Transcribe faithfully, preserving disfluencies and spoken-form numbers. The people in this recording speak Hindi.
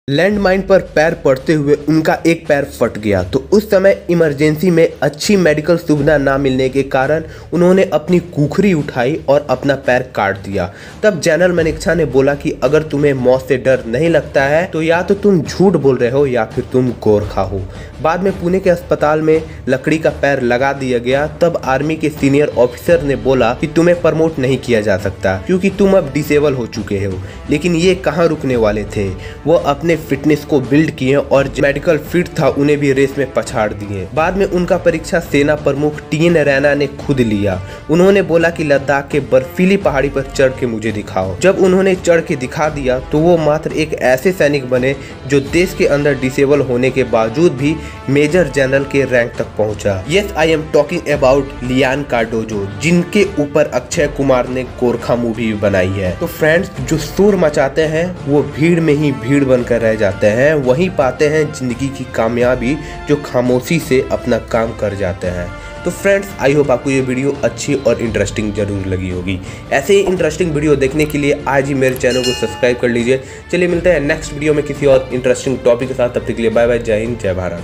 लैंडमाइन पर पैर पड़ते हुए उनका एक पैर फट गया। तो उस समय इमरजेंसी में अच्छी मेडिकल सुविधा ना मिलने के कारण उन्होंने अपनी कुखरी उठाई और अपना पैर काट दिया। तब जनरल मनेक्षा ने बोला कि अगर तुम्हें मौत से डर नहीं लगता है तो या तो तुम झूठ बोल रहे हो या फिर तुम गोरखा हो। बाद में पुणे के अस्पताल में लकड़ी का पैर लगा दिया गया। तब आर्मी के सीनियर ऑफिसर ने बोला कि तुम्हें प्रमोट नहीं किया जा सकता क्योंकि तुम अब डिसेबल हो चुके हो। लेकिन ये कहाँ रुकने वाले थे, वो अपने फिटनेस को बिल्ड किए और मेडिकल फिट था उन्हें भी रेस में पछाड़ दिए। बाद में उनका परीक्षा सेना प्रमुख टी एन रैना ने खुद लिया। उन्होंने बोला कि लद्दाख के बर्फीली पहाड़ी पर चढ़ के मुझे दिखाओ। जब उन्होंने चढ़ के दिखा दिया तो वो मात्र एक ऐसे सैनिक बने जो देश के अंदर डिसेबल होने के बावजूद भी मेजर जनरल के रैंक तक पहुंचा। Yes, I am talking about Liyan Cardozo, जिनके ऊपर अक्षय कुमार ने गोरखा मूवी बनाई है। तो फ्रेंड्स, जो शोर मचाते हैं वो भीड़ में ही भीड़ बनकर रह जाते हैं, वहीं पाते हैं जिंदगी की कामयाबी जो खामोशी से अपना काम कर जाते हैं। तो फ्रेंड्स, आई होप आपको ये वीडियो अच्छी और इंटरेस्टिंग जरूर लगी होगी। ऐसे ही इंटरेस्टिंग वीडियो देखने के लिए आज ही मेरे चैनल को सब्सक्राइब कर लीजिए। चलिए मिलते हैं नेक्स्ट वीडियो में किसी और इंटरेस्टिंग टॉपिक के साथ। तब तक के लिए बाय बाय, जय हिंद, जय भारत।